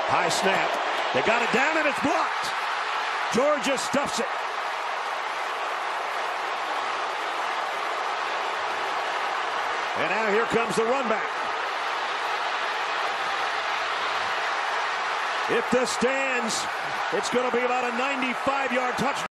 High snap. They got it down and it's blocked. Georgia stuffs it. And now here comes the run back. If this stands, it's going to be about a 95-yard touchdown.